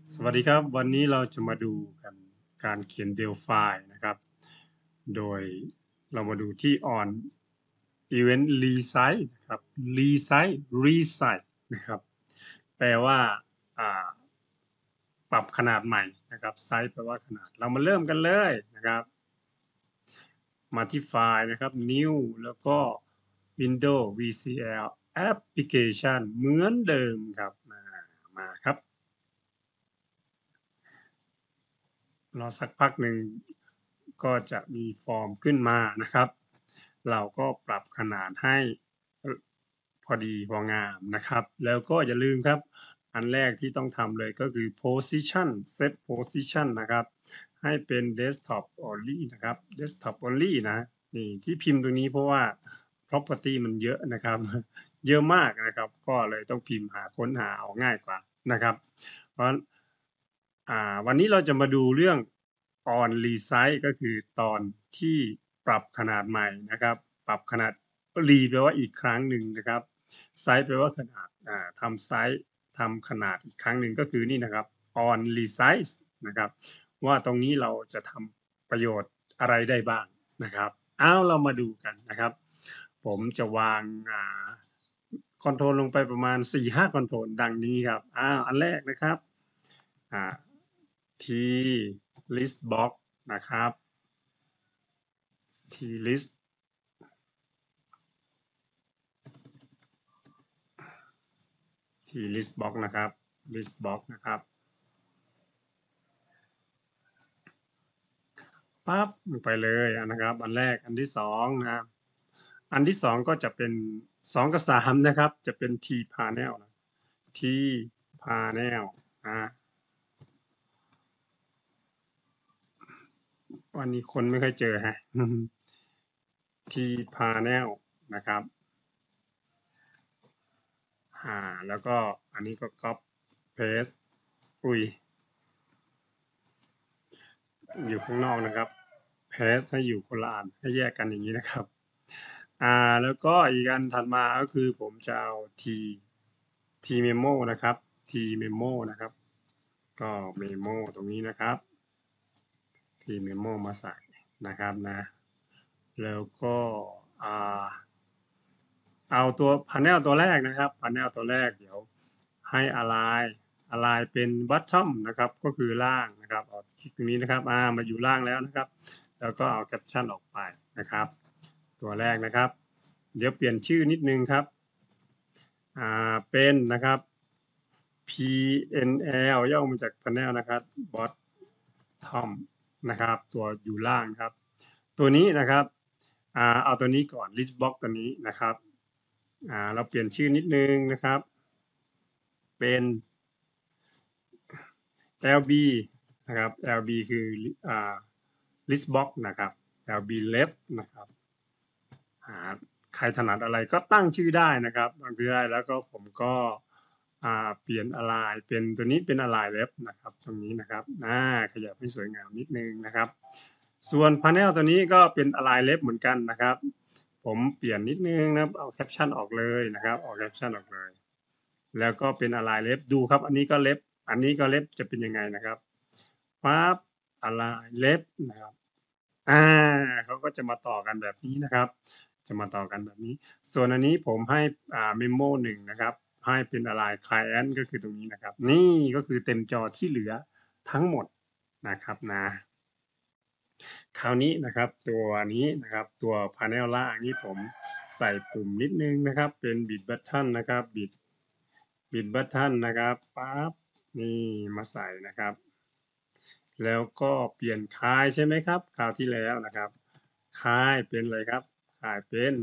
สวัสดีครับวันนี้เราจะมาดูกันการเขียน Delphi นะครับโดยเรามาดูที่ on event resize นะครับ resize นะครับแปลว่าอ่าปรับขนาดใหม่นะครับ size แปลว่าขนาดเรามาเริ่มกันเลยนะครับมาที่ไฟล์นะครับ new แล้วก็ Windows VCL application เหมือนเดิมครับมาครับ รอสักพักหนึ่งก็จะมีฟอร์มขึ้นมานะครับ เราก็ปรับขนาดให้พอดีพองามนะครับ แล้วก็อย่าลืมครับ อันแรกที่ต้องทำเลยก็คือ position set position นะครับ ให้เป็น desktop only นะครับ desktop only นะนี่ที่พิมพ์ตรงนี้เพราะว่า property มันเยอะนะครับ เยอะมากนะครับ ก็เลยต้องพิมพ์ค้นหาเอาง่ายกว่านะครับ เพราะวันนี้เราจะมาดูเรื่อง on resize ก็คือตอนที่ปรับขนาดใหม่นะครับปรับขนาด re แปลว่าอีกครั้งหนึ่งนะครับ size แปลว่าขนาดทำ size ทำขนาดอีกครั้งหนึ่งก็คือนี่นะครับ on resize นะครับว่าตรงนี้เราจะทำประโยชน์อะไรได้บ้างนะครับเรามาดูกันนะครับผมจะวางคอนโทรลลงไปประมาณ 4-5 คอนโทรลดังนี้ครับอันแรกนะครับT list box นะครับ T list box นะครับ list box นะครับปั๊บลงไปเลยนะครับอันแรกอันที่สองนะครับอันที่สองก็จะเป็น2กับ3นะครับจะเป็น T panel T panel วันนี้คนไม่ค่อยเจอฮะ T panel นะครับแล้วก็อันนี้ก็ copy paste อยู่ข้างนอกนะครับ paste ให้อยู่คนละอันให้แยกกันอย่างนี้นะครับแล้วก็อีกอันถัดมาก็คือผมจะเอา T memo นะครับ T memo นะครับก็ memo ตรงนี้นะครับ T memo มาใส่นะครับนะแล้วก็เอาตัว panel ตัวแรกนะครับ panel ตัวแรกเดี๋ยวให้ align เป็น bottom นะครับก็คือล่างนะครับเอาคลิกตรงนี้นะครับมาอยู่ล่างแล้วนะครับแล้วก็เอา caption ออกไปนะครับตัวแรกนะครับเดี๋ยวเปลี่ยนชื่อนิดนึงครับเป็นนะครับ PNL ย่อมาจาก panel นะครับ bottom นะครับตัวอยู่ล่างครับตัวนี้นะครับเอาตัวนี้ก่อน list box ตัวนี้นะครับเราเปลี่ยนชื่อนิดนึงนะครับเป็น LB นะครับ LB คือlist box นะครับ LB left นะครับใครถนัดอะไรก็ตั้งชื่อได้นะครับตั้งชื่อได้แล้วก็ผมก็เปลี่ยน align เป็นตัวนี้เป็น align left นะครับตรงนี้นะครับขยับให้สวยงามนิดนึงนะครับส่วน panel ตัวนี้ก็เป็น align left เหมือนกันนะครับผมเปลี่ยนนิดนึงนะครับเอา caption ออกเลยนะครับออก caption ออกเลยแล้วก็เป็น align left ดูครับอันนี้ก็ left อันนี้ก็ left จะเป็นยังไงนะครับปั๊บ align left นะครับเขาก็จะมาต่อกันแบบนี้นะครับจะมาต่อกันแบบนี้ส่วนอันนี้ผมให้memo 1นะครับให้เป็นอะไร client ก็คือตรงนี้นะครับนี่ก็คือเต็มจอที่เหลือทั้งหมดนะครับนะคราวนี้นะครับตัวนี้นะครับตัว panel ล่างนี้ผมใส่ปุ่มนิดนึงนะครับเป็น bit button นะครับ bit button นะครับปั๊บนี่มาใส่นะครับแล้วก็เปลี่ยนคลายใช่ไหมครับคราวที่แล้วนะครับคลายเป็นอะไรครับคลายเป็น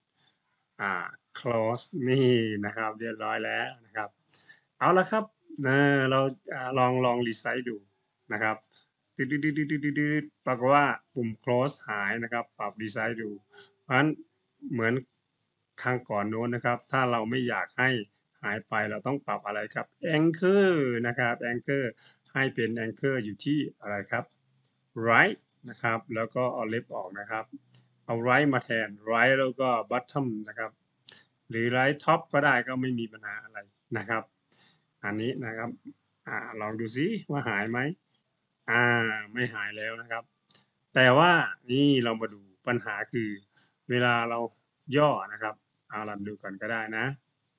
close นี่นะครับเรียบร้อยแล้วนะครับเอาละครับเราลองรีไซต์ดูนะครับปรากฏว่าปุ่ม close หายนะครับปรับรีไซต์ดูเพราะฉะนั้นเหมือนครั้งก่อนโน้นนะครับถ้าเราไม่อยากให้หายไปเราต้องปรับอะไรครับ anchor นะครับ anchor ให้เป็น anchor อยู่ที่อะไรครับ right นะครับแล้วก็เอา left ออกนะครับเอา right มาแทน right แล้วก็ bottom นะครับหรือ right top ก็ได้ก็ไม่มีปัญหาอะไรนะครับอันนี้นะครับลองดูซิว่าหายไหมไม่หายแล้วนะครับ แต่ว่านี่เรามาดูปัญหาคือเวลาเราย่อนะครับรันดูก่อนก็ได้นะ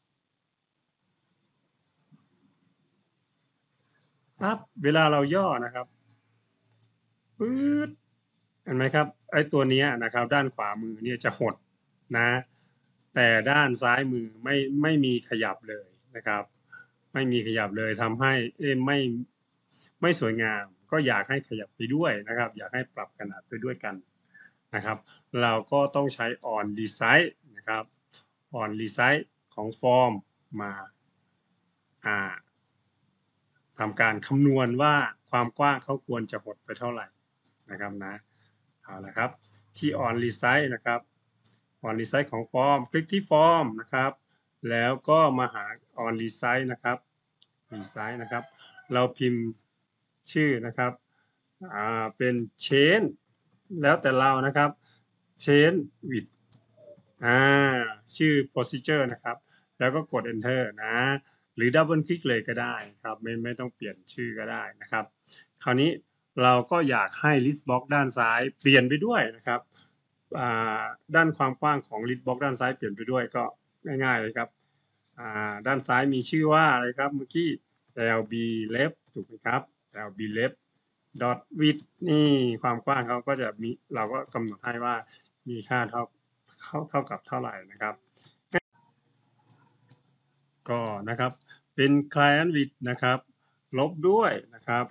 ปั๊บเวลาเราย่อนะครับปื๊ดเห็นไหมครับไอ้ตัวเนี้ยนะครับด้านขวามือเนี่ยจะหดนะแต่ด้านซ้ายมือไม่มีขยับเลยนะครับไม่มีขยับเลยทำให้ไม่สวยงามก็อยากให้ขยับไปด้วยนะครับอยากให้ปรับขนาดไปด้วยกันนะครับเราก็ต้องใช้ on resize นะครับ on resize ของฟอร์มมาอ่าทำการคำนวณว่าความกว้างเขาควรจะหดไปเท่าไหร่นะครับนะเอาละครับที่ on resize นะครับ on resize ของฟอร์มคลิกที่ฟอร์มนะครับแล้วก็มาหา on resize นะครับ resize นะครับเราพิมพ์ชื่อนะครับเป็น change แล้วแต่เรานะครับ change width อ่าชื่อ procedure นะครับแล้วก็กด enter นะหรือดับเบิลคลิกเลยก็ได้ครับไม่ต้องเปลี่ยนชื่อก็ได้นะครับคราวนี้เราก็อยากให้ list box ด้านซ้ายเปลี่ยนไปด้วยนะครับด้านความกว้างของ list box ด้านซ้ายเปลี่ยนไปด้วยก็ง่ายๆเลยครับด้านซ้ายมีชื่อว่าอะไรครับเมื่อกี้ lb left ถูกไหมครับ lb left dot width นี่ความกว้างเขาก็จะมีเราก็กำหนดให้ว่ามีค่าเท่ากับเท่าไหร่นะครับก็นะครับเป็น client width นะครับลบด้วยนะครับ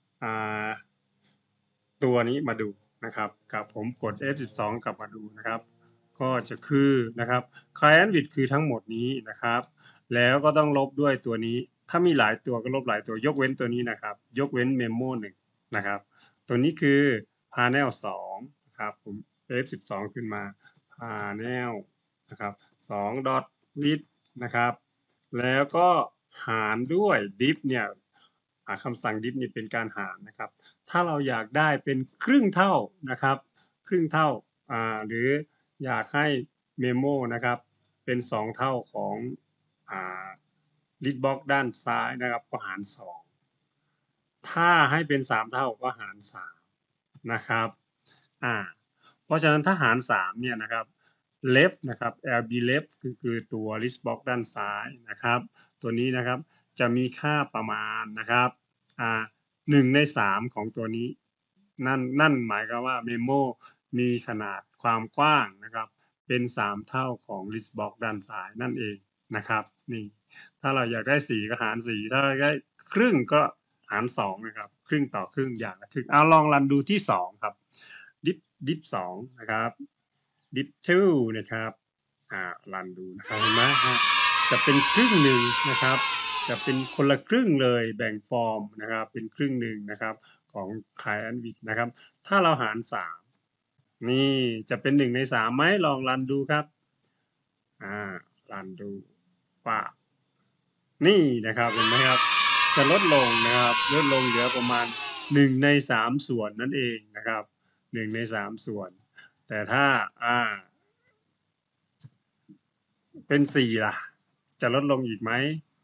ตัวนี้มาดูนะครับกับผมกด F12 กลับมาดูนะครับก็จะคือนะครับ client width คือทั้งหมดนี้นะครับแล้วก็ต้องลบด้วยตัวนี้ถ้ามีหลายตัวก็ลบหลายตัวยกเว้นตัวนี้นะครับยกเว้น memo 1นะครับตัวนี้คือ panel 2นะครับผม F12 ขึ้นมา panel นะครับ2 dot width นะครับแล้วก็หารด้วย div เนี่ยคำสั่ง div เนี่ยเป็นการหารนะครับถ้าเราอยากได้เป็นครึ่งเท่านะครับครึ่งเท่าหรืออยากให้ memo นะครับเป็น2เท่าของlist box ด้านซ้ายนะครับก็หาร2ถ้าให้เป็น3เท่าก็หาร3นะครับอ่าเพราะฉะนั้นถ้าหาร3เนี่ยนะครับ left นะครับ lb left คือตัว list box ด้านซ้ายนะครับตัวนี้นะครับจะมีค่าประมาณนะครับ1 ใน 3ของตัวนี้นั่นหมายความว่า memo มีขนาดความกว้างนะครับเป็น3เท่าของ list box ด้านซ้ายนั่นเองนะครับนี่ถ้าเราอยากได้4ก็หาร4ถ้าได้ครึ่งก็หาร2นะครับครึ่งต่อครึ่งอย่างละครึ่งลองรันดูที่2ครับดิฟ2นะครับดิฟ2นะครับรันดูนะครับเห็นไหมจะเป็นครึ่งหนึ่งนะครับจะเป็นคนละครึ่งเลยแบ่งฟอร์มนะครับเป็นครึ่งหนึ่งนะครับของ client width นะครับถ้าเราหาร3นี่จะเป็น1 ใน 3ไหมลองรันดูครับรันดูป่านี่นะครับเห็นไหมครับจะลดลงนะครับลดลงเหลือประมาณ1 ใน 3ส่วนนั่นเองนะครับ1 ใน 3ส่วนแต่ถ้าเป็น4ล่ะจะลดลงอีกไหม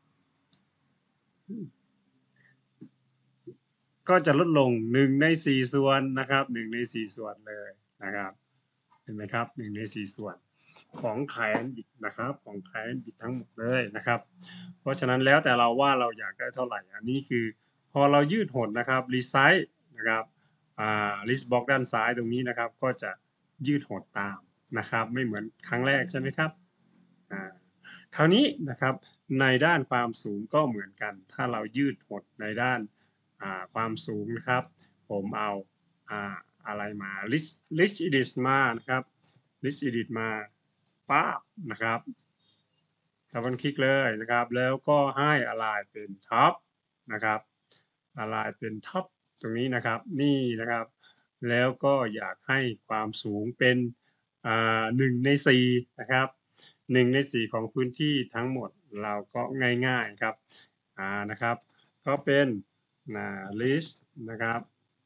ก็จะลดลง1 ใน 4ส่วนนะครับ1 ใน 4ส่วนเลยนะครับเห็นไหมครับ1 ใน 4ส่วนของ client bit นะครับของ client bit ทั้งหมดเลยนะครับเพราะฉะนั้นแล้วแต่เราว่าเราอยากได้เท่าไหร่อันนี้คือพอเรายืดหดนะครับ resize นะครับlist box ด้านซ้ายตรงนี้นะครับก็จะยืดหดตามนะครับไม่เหมือนครั้งแรกใช่ไหมครับคราวนี้นะครับในด้านความสูงก็เหมือนกันถ้าเรายืดหดในด้านความสูงนะครับผมเอาอะไรมา list edit มานะครับ list edit มาปั๊บนะครับดับเบิลคลิกเลยนะครับแล้วก็ให้ align เป็น top นะครับ align เป็น top ตรงนี้นะครับนี่นะครับแล้วก็อยากให้ความสูงเป็น1 ใน 4นะครับ1 ใน 4ของพื้นที่ทั้งหมดเราก็ง่ายๆครับนะครับก็เป็นlist นะครับ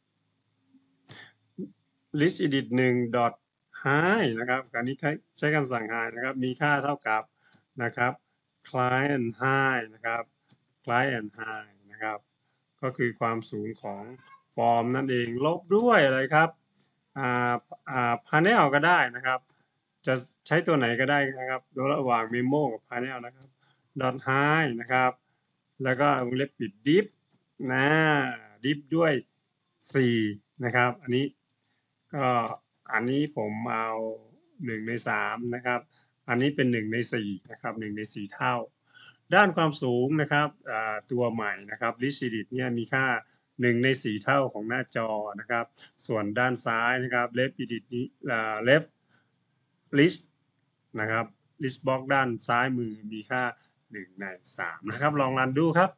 list edit 1 dot high นะครับการนี้ใช้คำสั่ง high นะครับมีค่าเท่ากับนะครับ client high นะครับ client high นะครับก็คือความสูงของฟอร์มนั่นเองลบด้วยอะไรครับpanel ก็ได้นะครับจะใช้ตัวไหนก็ได้นะครับระหว่าง memo กับ panel นะครับ dot high นะครับแล้วก็วงเล็บปิด div นะ div ด้วย4นะครับอันนี้ผมเอา1ใน3นะครับอันนี้เป็น1ใน4นะครับ1ใน4เท่าด้านความสูงนะครับตัวใหม่นะครับ Rigidit เนี่ยมีค่า1ใน4เท่าของหน้าจอนะครับส่วนด้านซ้ายนะครับ Left Edit นี้Left List นะครับ List Box ด้านซ้ายมือมีค่า1ใน3นะครับลองรันดูครับ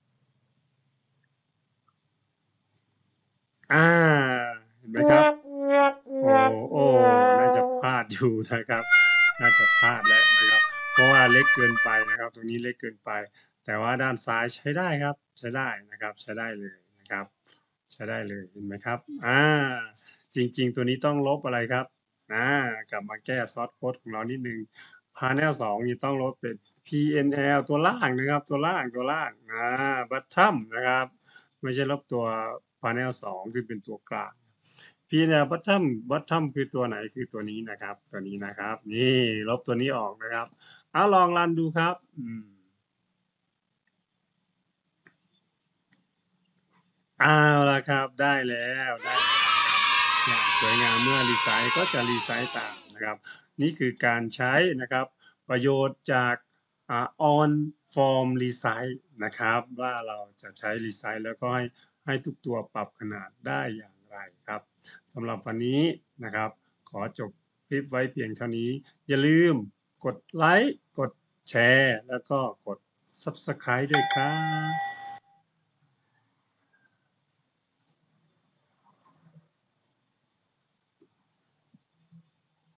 เห็นไหมครับโอ้น่าจะพลาดอยู่นะครับน่าจะพลาดแล้วนะครับเพราะว่าเล็กเกินไปนะครับตรงนี้เล็กเกินไปแต่ว่าด้านซ้ายใช้ได้ครับใช้ได้นะครับใช้ได้เลยนะครับใช้ได้เลยเห็นไหมครับจริงๆตัวนี้ต้องลบอะไรครับกลับมาแก้ซอสโค้ดของเรานิดนึง panel 2นี่ต้องลบเป็น PNL ตัวล่างนะครับตัวล่างbottom นะครับไม่ใช่ลบตัว panel 2ซึ่งเป็นตัวกลาง PNL bottom คือตัวไหนคือตัวนี้นะครับตัวนี้นะครับนี่ลบตัวนี้ออกนะครับลองรันดูครับละครับได้แล้วอย่างสวยงามเมื่อรีไซส์ก็จะรีไซส์ตามนะครับนี่คือการใช้นะครับประโยชน์จากon form resize นะครับว่าเราจะใช้ resize แล้วก็ให้ทุกตัวปรับขนาดได้อย่างไรครับสำหรับวันนี้นะครับขอจบคลิปไว้เพียงเท่านี้อย่าลืมกดไลค์กดแชร์แล้วก็กด Subscribe ด้วยครับ